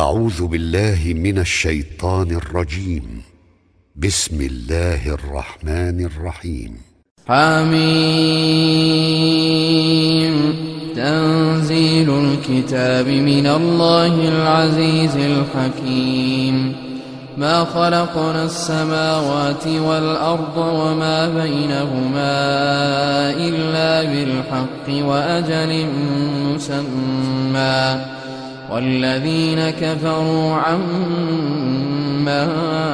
أعوذ بالله من الشيطان الرجيم. بسم الله الرحمن الرحيم. حميم. تنزيل الكتاب من الله العزيز الحكيم. ما خلقنا السماوات والأرض وما بينهما إلا بالحق وأجل مسمى، والذين كفروا عما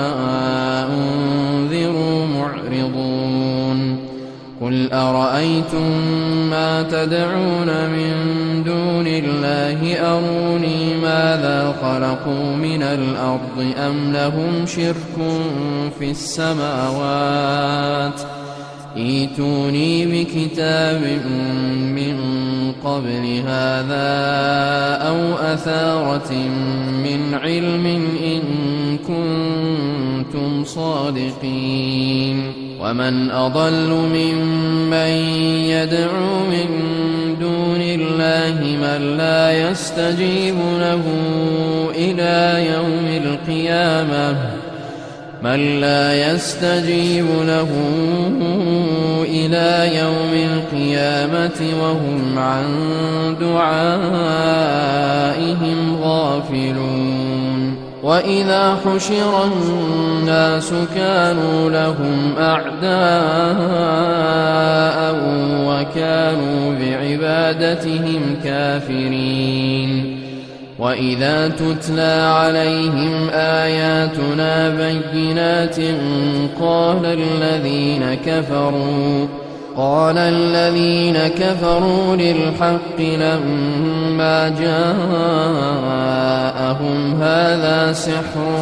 أنذروا معرضون. قل أرأيتم ما تدعون من دون الله أروني ماذا خلقوا من الأرض أم لهم شرك في السماوات؟ ائتوني بكتاب من قبل هذا أو أثارة من علم إن كنتم صادقين. ومن أضل ممن يدعو من دون الله من لا يستجيب له إلى يوم القيامة وهم عن دعائهم غافلون. وإذا حشر الناس كانوا لهم أعداء وكانوا بعبادتهم كافرين. وإذا تتلى عليهم آياتنا بينات قال الذين كفروا للحق لما جاءهم هذا سحر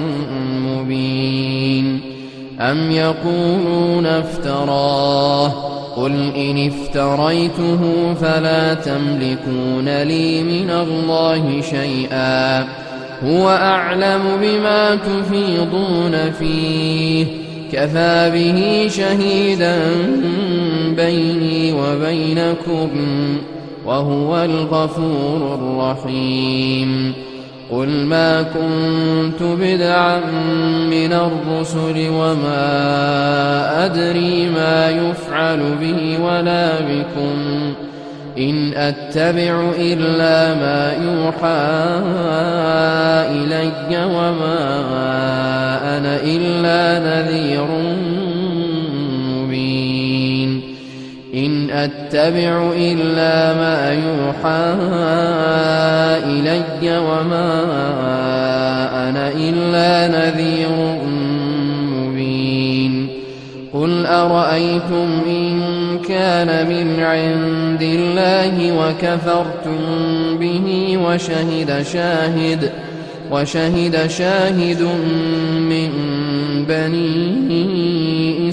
مبين. أم يقولون افتراه؟ قل إن افتريته فلا تملكون لي من الله شيئا، هو أعلم بما تفيضون فيه، كفى به شهيدا بيني وبينكم وهو الغفور الرحيم. قل ما كنت بدعا من الرسل وما أدري ما يفعل بي ولا بكم، إن أتبع إلا ما يوحى إلي وما أنا إلا نذير مبين. إن أتبع إلا ما يوحى إلي وما أنا إلا نذير مبين. قل أرأيتم إن كان من عند الله وكفرتم به وشهد شاهد من بني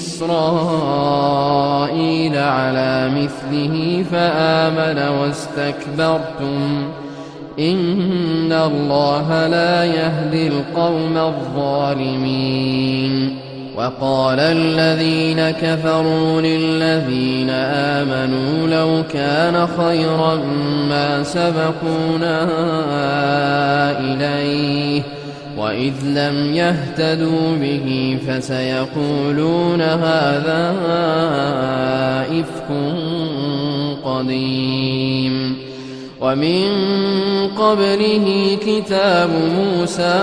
إسرائيل على مثله فآمن واستكبرتم إن الله لا يهدي القوم الظالمين. وقال الذين كفروا للذين آمنوا لو كان خيرا ما سبقونا إليه، وإذ لم يهتدوا به فسيقولون هذا إفك قديم. ومن قبله كتاب موسى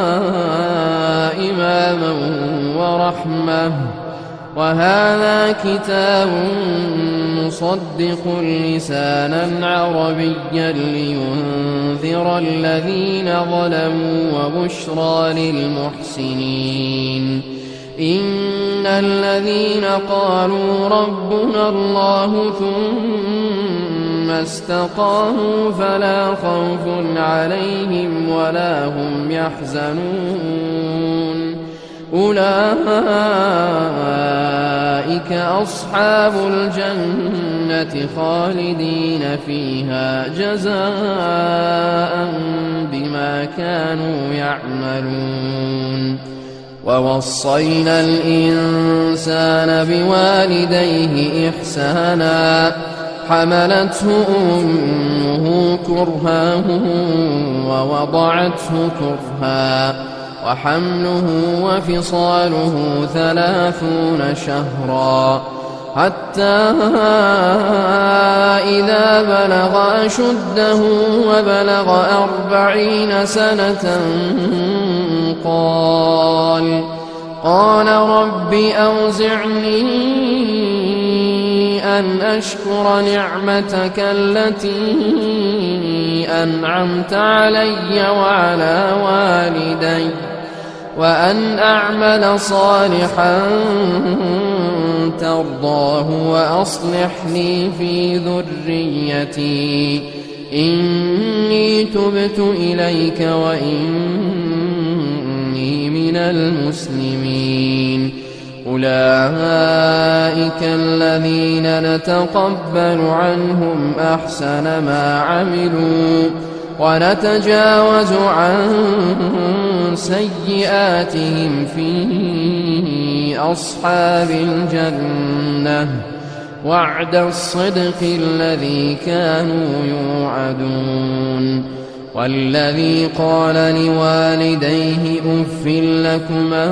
إماما ورحمة، وهذا كتاب مصدق لسانا عربيا لينذر الذين ظلموا وبشرى للمحسنين. إن الذين قالوا ربنا الله ثم استقاموا فلا خوف عليهم ولا هم يحزنون، أولئك أصحاب الجنة خالدين فيها جزاء بما كانوا يعملون. ووصينا الإنسان بوالديه إحسانا حملته أمه كرها ووضعته كرها وحمله وفصاله 30 شهرا حتى إذا بلغ أشده وبلغ 40 سنة قال رب أوزعني أن أشكر نعمتك التي أنعمت علي وعلى والدي وأن أعمل صالحا ترضاه وأصلح لي في ذريتي إني تبت إليك وإني من المسلمين أولئك الذين نتقبل عنهم أحسن ما عملوا ونتجاوز عن سيئاتهم في أصحاب الجنة وعد الصدق الذي كانوا يوعدون والذي قال لوالديه أف لكما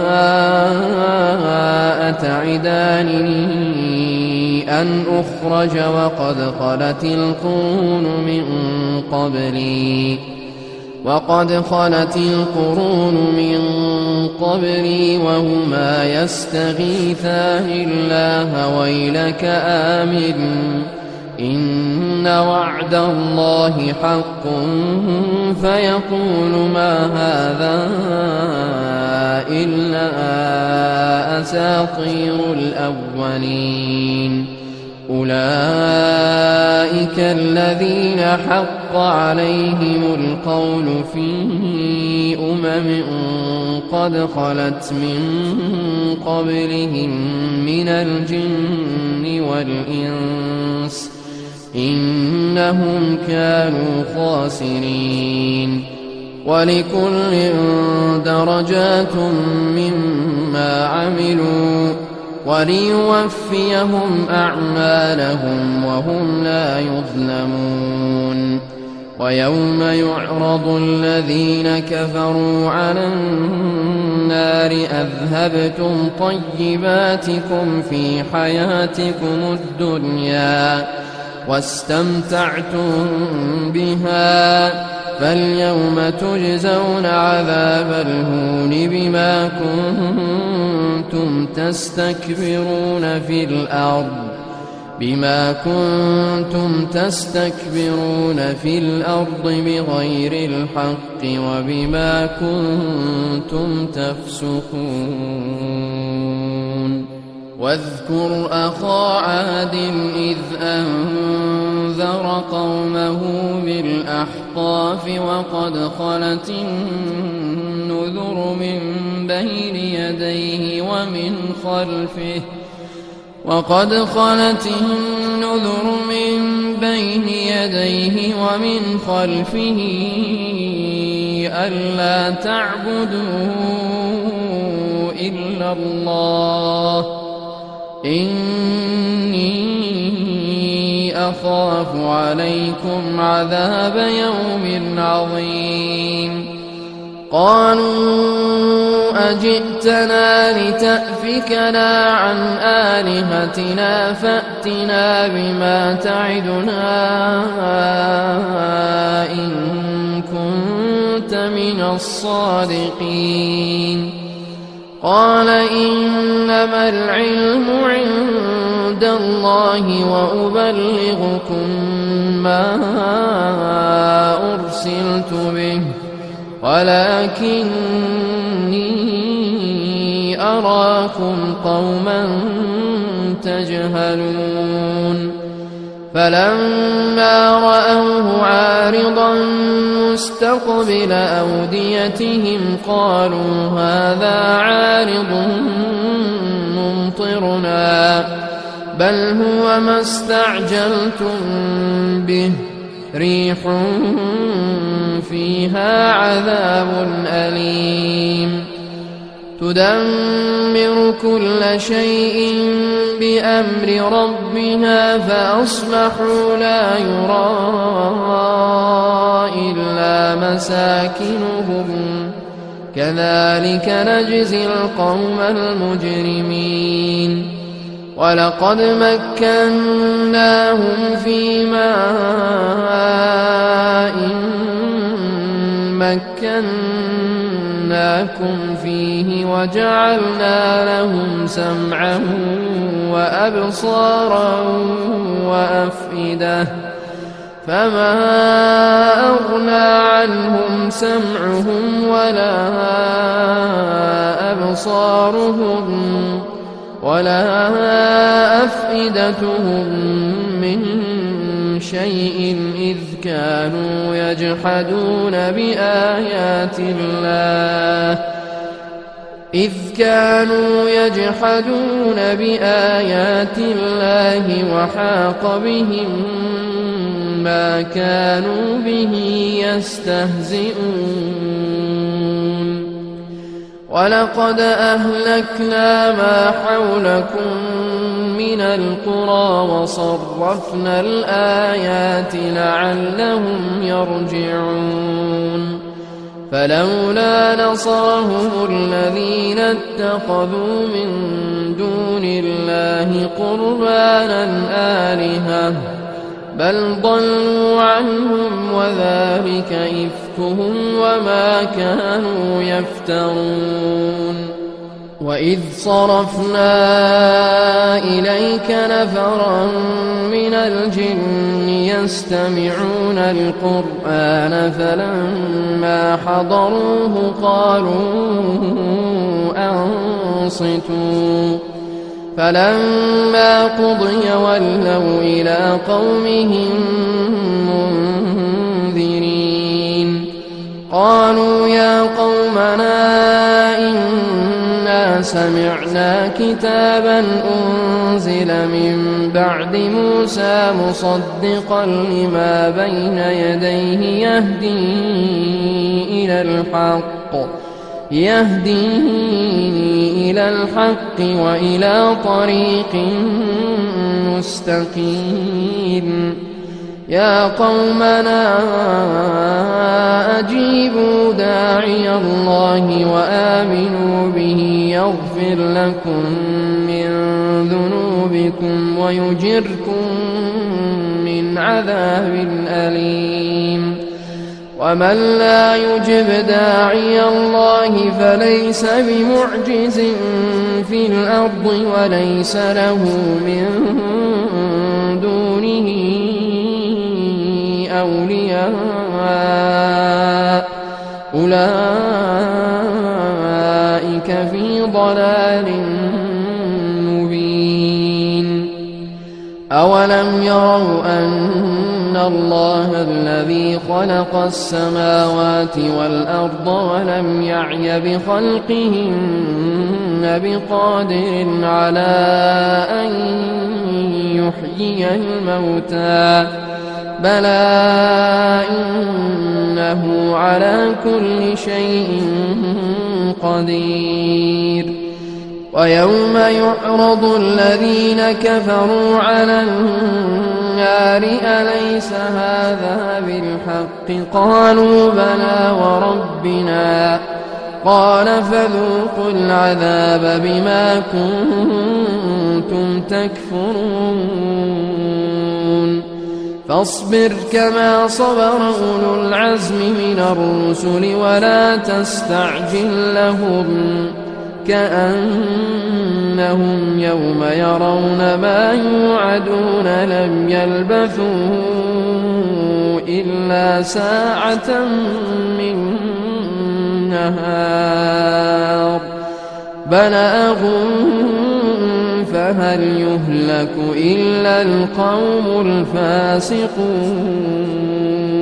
أتعدانني أن أخرج وقد خلت القرون من قبلي وهما يستغيثان الله ويلك آمن إن وعد الله حق فيقول ما هذا إلا أساطير الأولين أولئك الذين حق عليهم القول في قد خلت من قبلهم من الجن والإنس إنهم كانوا خاسرين ولكل درجات مما عملوا وليوفيهم أعمالهم وهم لا يظلمون ويوم يعرض الذين كفروا على النار أذهبتم طيباتكم في حياتكم الدنيا واستمتعتم بها فاليوم تجزون عذاب الهون بما كنتم تستكبرون في الأرض بغير الحق وبما كنتم تفسقون واذكر أخا عاد إذ أنذر قومه بالأحقاف النذر من بين يديه ومن خلفه ألا تعبدوا إلا الله إني أخاف عليكم عذاب يوم عظيم قالوا أجئتنا لتأفكنا عن آلهتنا فأتنا بما تعدنا إن كنت من الصادقين قال إنما العلم عند الله وأبلغكم ما أرسلت به ولكني أراكم قوما تجهلون فلما رأوه عارضا مستقبل أوديتهم قالوا هذا عارض ممطرنا بل هو ما استعجلتم به ريح فيها عذاب أليم تدمر كل شيء بأمر ربها فأصبحوا لا يرى إلا مساكنهم كذلك نجزي القوم المجرمين ولقد مكناهم في ماء مكناكم فيه وجعلنا لهم سمعا وأبصارا وأفئدة فما أغنى عنهم سمعهم ولا أبصارهم ولا أفئدتهم من شيء إذ كانوا يجحدون بآيات الله وحاق بهم ما كانوا به يستهزئون ولقد أهلكنا ما حولكم من القرى وصرفنا الآيات لعلهم يرجعون فلولا نصرهم الذين اتخذوا من دون الله قربانا آلهة بل ضلوا عنهم وذلك إفكهم وما كانوا يفترون وإذ صرفنا إليك نفرا من الجن يستمعون القرآن فلما حضروه قالوا أنصتوا فلما قضي ولوا إلى قومهم منذرين قالوا يا قومنا إنا سمعنا كتابا أنزل من بعد موسى مصدقا لما بين يديه يهدي إلى الحق وإلى طريق مستقيم يا قومنا أجيبوا داعي الله وآمنوا به يغفر لكم من ذنوبكم ويجركم من عذاب أليم ومن لا يجب داعي الله فليس بمعجز في الأرض وليس له من دونه أولياء أولئك في ضلال مبين أولم يروا أن الله الذي خلق السماوات والأرض ولم يعي بخلقهن بقادر على أن يحيي الموتى بلى إنه على كل شيء قدير ويوم يعرض الذين كفروا على النار أليس هذا بالحق قالوا بلى وربنا قال فذوقوا العذاب بما كنتم تكفرون فاصبر كما صبر أولو العزم من الرسل ولا تستعجل لهم كأنهم يوم يرون ما يوعدون لم يلبثوا إلا ساعة من نهار بلغوا فهل يهلك إلا القوم الفاسقون